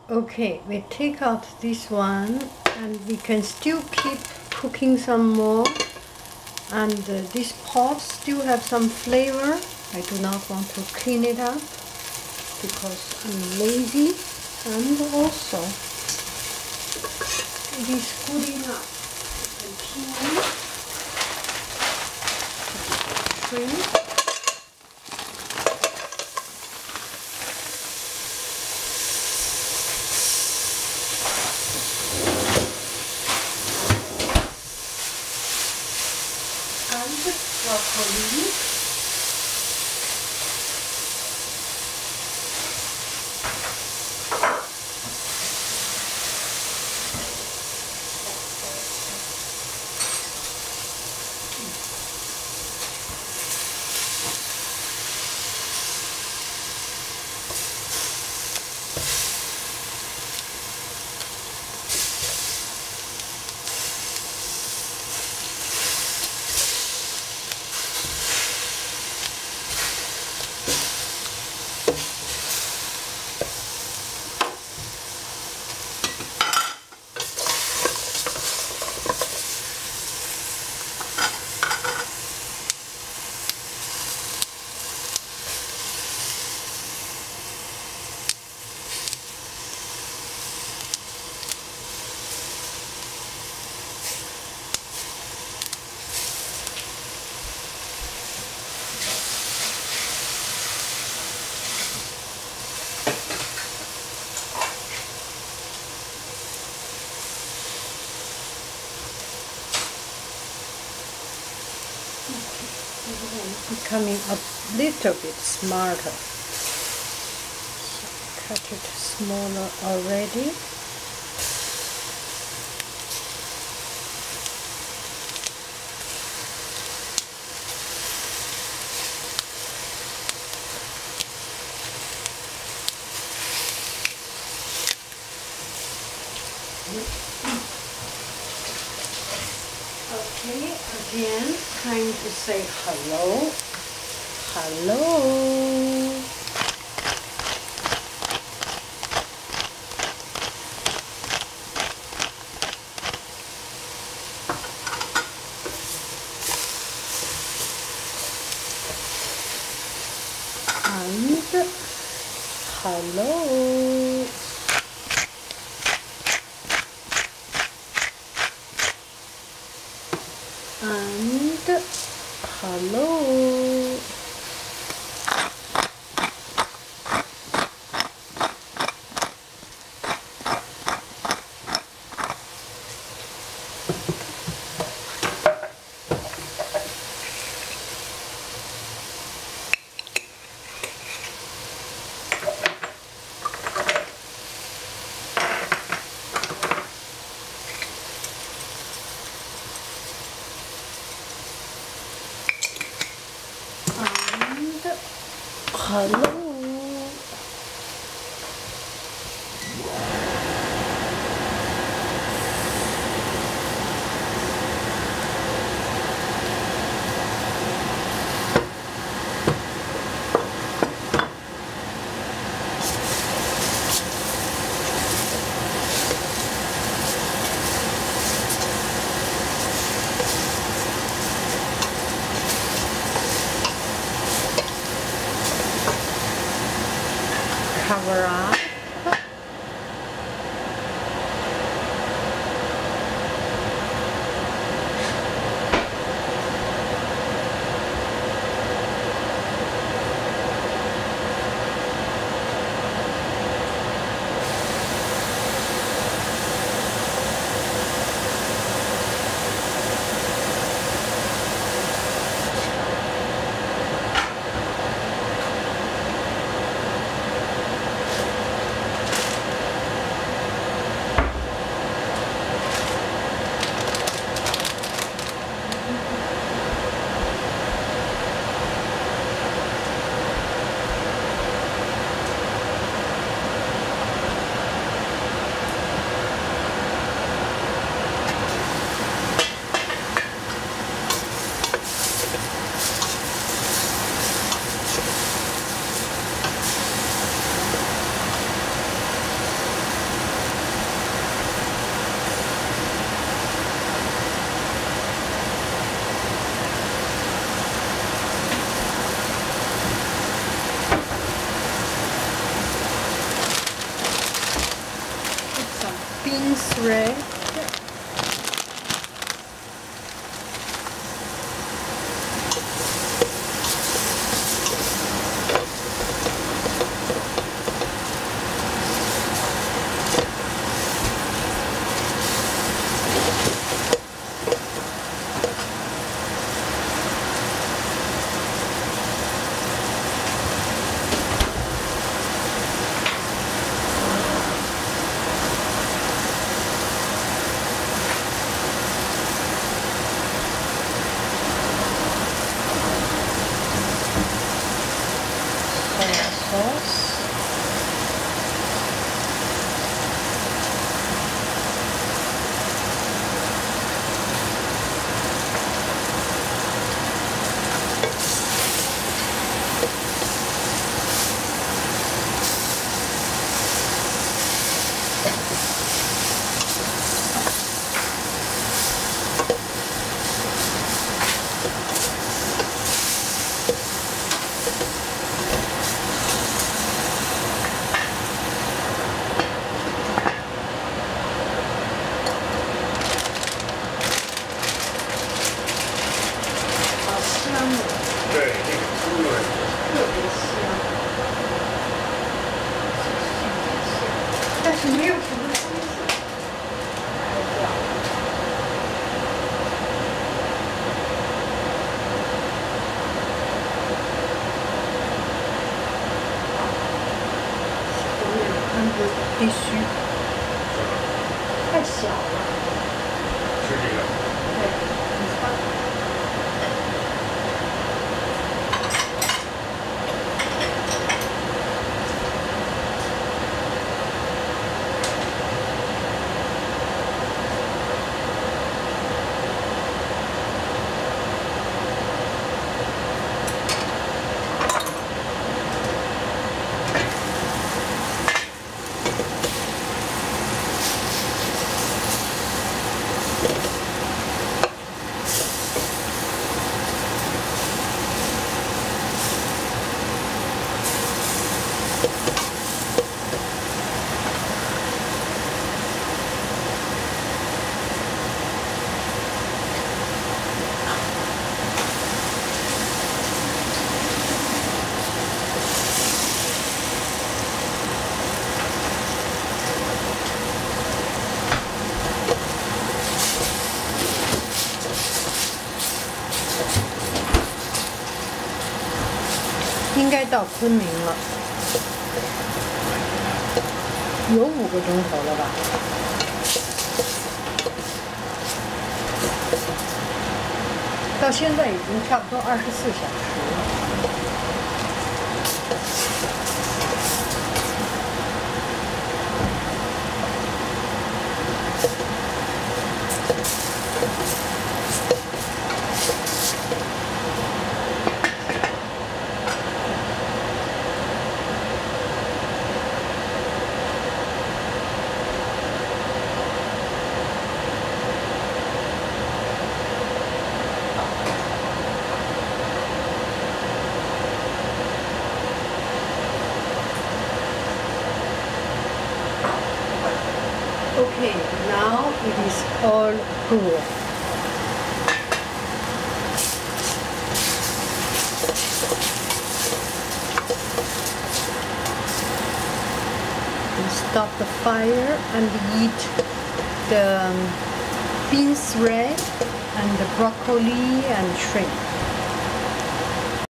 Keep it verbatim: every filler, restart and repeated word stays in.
Okay, we take out this one and we can still keep cooking some more, and uh, this pot still have some flavor. I do not want to clean it up because I'm lazy, and also it is good enough. And shrimp. And broccoli. Becoming a little bit smarter. So cut it smaller already. Okay, again, time to say hello. Hello. And hello. And hello. Hello. Cover up. beans red. Sauce. 对，那个猪肉特别香，但是没有什么东西。我有看过必须，太小了。 是这个。 对，你看。应该到昆明了，有五个钟头了吧？到现在已经差不多二十四小时了。Okay, now it is all good. We stop the fire and eat the um, beans red and the broccoli and shrimp.